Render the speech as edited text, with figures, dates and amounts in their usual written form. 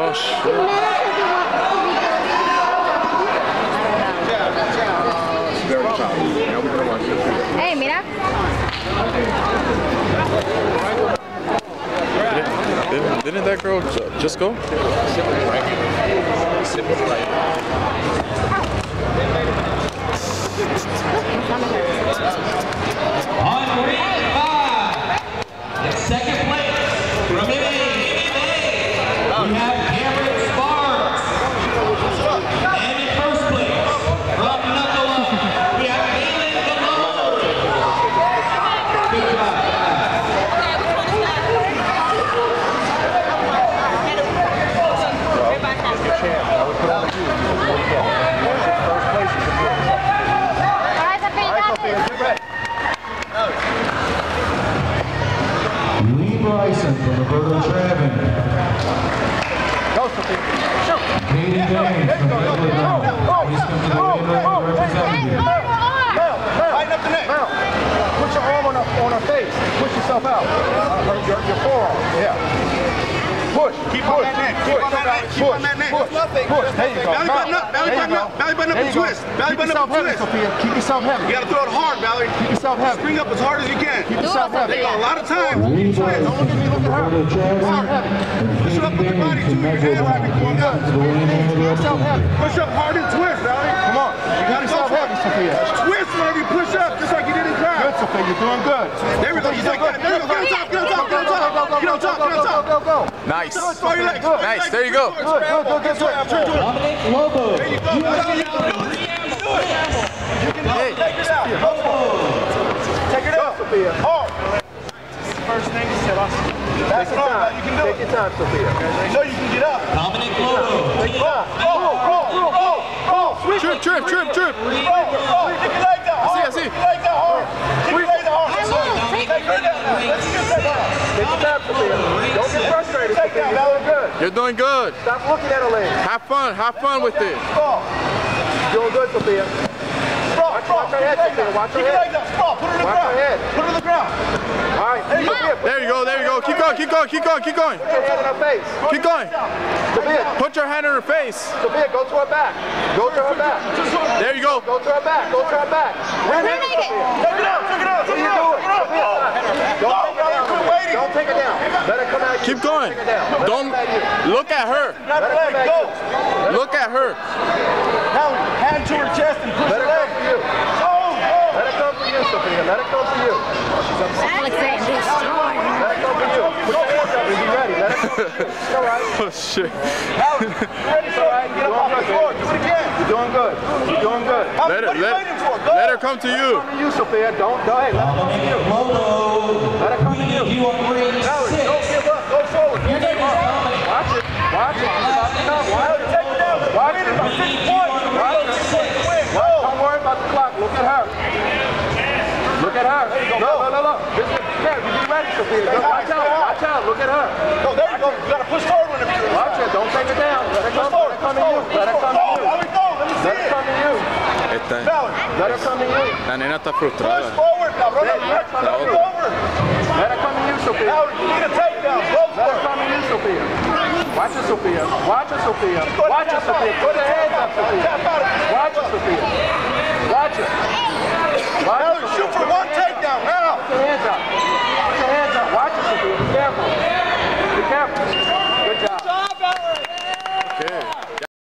Oh, shit. Hey, mira. Didn't that girl just go? On green 5, in second place from MMA, we have Cameron Sparks. And in first place from Knuckle, we have Aiden Galone. Good job. Lee Bryson from Roberto Traven. Katie James from Redwood. Please come to the window representative. Tighten up the neck. Put your arm on her face. Push yourself out. Your forearm. Yeah. Push. Keep on that neck. Keep on that neck. Keep on that neck. Push. There you go. Belly button up. Belly button up. Belly button up and twist. Belly button up and twist. Keep yourself heavy. You gotta throw it hard, Valerie. Keep yourself heavy. Spring up as hard as you can. Keep yourself heavy. Take a lot of time. Don't look at me. Look at her. Hard heavy. Push up with your body too. Your hand might be going up. Keep yourself heavy. Push up hard and twist, Valerie. Come on. You gotta go heavy, Sophia. Twist whenever you push up, just like you did in crowd. Good, Sophia. You're doing good. There we go. You take that. There we go. Get on top. Get on top. Get on top. Get on top. Get on top. Go. Nice. Nice. There you go. Good. Dominic Lobo. There you go. You can do it. Take it out. Take it out, Sophia. Hard. First name is Sebastian. That's right. You can do it. Take your time, Sophia. So you can get up. Dominic Lobo. Take it out. Roll. Switch. Trip. Roll. Stick your legs out. I see. Stick your legs out hard. Stick your legs out hard. Take your legs out. Let's get that out. Take your time, Sophia. Don't get frustrated. Take that. That was good. You're doing good. Stop looking at her legs. Have fun with it. Sprawl. Doing good, Sophia. Sprawl. Watch her head, Sophia. Watch her head. Sprawl. Put her in the ground. Put her in the ground. All right. There you go. Keep going. Put your hand in her face. Keep going. Sophia. Put your hand on her face. Sophia, go to her back. Go to her back. There you go. Go to her back. Go to her back. Take it out. What are you doing? Sophia, don't take it down. Let it come out. Keep going. Don't look at her. Let it come out. Look at her. Now, hand to her chest and push her leg for you. Let it come for you, Sophia. Let it come for you. Alexander destroyed. Let it come for you. Put your hands up and be ready. Let it come for you. It's all right. Oh shit. It's all right. Get up off the floor. Do it again. You're doing good. You're doing good. Let her come to you. Let her come to you, Sophia. Don't die. Let her come to you. Let her come to you. Valerie, don't give up. Go forward. Watch it. Watch it. It's about to come. Watch it. Take it down. Watch it. About 6 points. Watch it. Don't worry about the clock. Look at her. Look at her. No. This is you be ready, Sophia. Watch out. Look at her. No, there you go. You gotta push forward whenever you're watch it. Don't take it down. Let her come to you. Let her come to you. Let her come to you. Let her come to you. La nena está frustrada. Push forward, cabrón. Let her come to you, Sophia. You need a takedown. Let her come to you, Sophia. Watch it, Sophia. Watch it, Sophia. Watch it, Sophia. Put her hands up, Sophia. Watch it, Sophia. Watch it. Shoot for one takedown now. Put your hands up. Put your hands up. Watch it, Sophia. Be careful. Be careful. Good job. Okay.